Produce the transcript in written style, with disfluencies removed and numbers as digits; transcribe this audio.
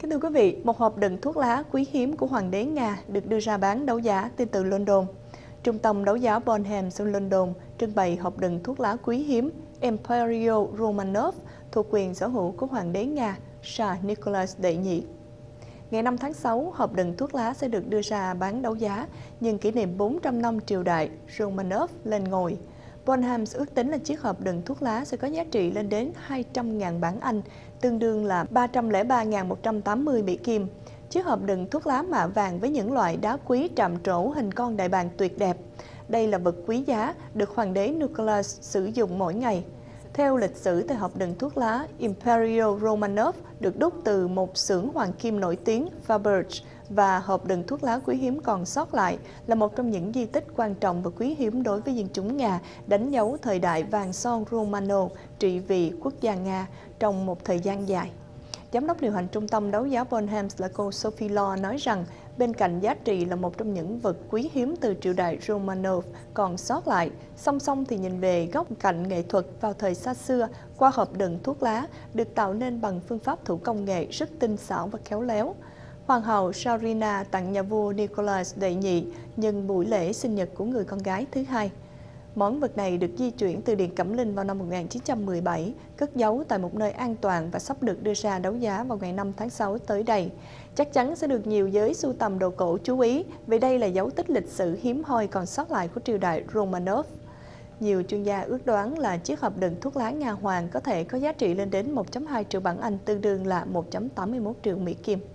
Kính thưa quý vị, một hộp đựng thuốc lá quý hiếm của Hoàng đế Nga được đưa ra bán đấu giá tin từ London. Trung tâm đấu giá Bonhams ở London trưng bày hộp đựng thuốc lá quý hiếm Imperial Romanov thuộc quyền sở hữu của Hoàng đế Nga Tsar Nicholas đệ nhị. Ngày 5 tháng 6, hộp đựng thuốc lá sẽ được đưa ra bán đấu giá nhân kỷ niệm 400 năm triều đại Romanov lên ngôi. Bonhams ước tính là chiếc hộp đựng thuốc lá sẽ có giá trị lên đến 200.000 bảng Anh, tương đương là 303.180 Mỹ Kim. Chiếc hộp đựng thuốc lá mạ vàng với những loại đá quý trạm trổ hình con đại bàng tuyệt đẹp. Đây là vật quý giá được Hoàng đế Nicholas sử dụng mỗi ngày. Theo lịch sử, tại hộp đựng thuốc lá Imperial Romanov được đúc từ một xưởng hoàng kim nổi tiếng Faberge, và hộp đựng thuốc lá quý hiếm còn sót lại là một trong những di tích quan trọng và quý hiếm đối với dân chúng Nga, đánh dấu thời đại vàng son Romano trị vì quốc gia Nga trong một thời gian dài. Giám đốc điều hành trung tâm đấu giá Bonhams là cô Sophie Law nói rằng bên cạnh giá trị là một trong những vật quý hiếm từ triều đại Romanov còn sót lại, song song thì nhìn về góc cạnh nghệ thuật vào thời xa xưa qua hộp đựng thuốc lá được tạo nên bằng phương pháp thủ công nghệ rất tinh xảo và khéo léo. Hoàng hậu Tsarina tặng nhà vua Nicholas đệ nhị nhân buổi lễ sinh nhật của người con gái thứ hai. Món vật này được di chuyển từ Điện Cẩm Linh vào năm 1917, cất giấu tại một nơi an toàn và sắp được đưa ra đấu giá vào ngày 5 tháng 6 tới đây. Chắc chắn sẽ được nhiều giới sưu tầm đồ cổ chú ý, vì đây là dấu tích lịch sử hiếm hoi còn sót lại của triều đại Romanov. Nhiều chuyên gia ước đoán là chiếc hộp đựng thuốc lá Nga Hoàng có thể có giá trị lên đến 1,2 triệu bảng Anh, tương đương là 1,81 triệu Mỹ Kim.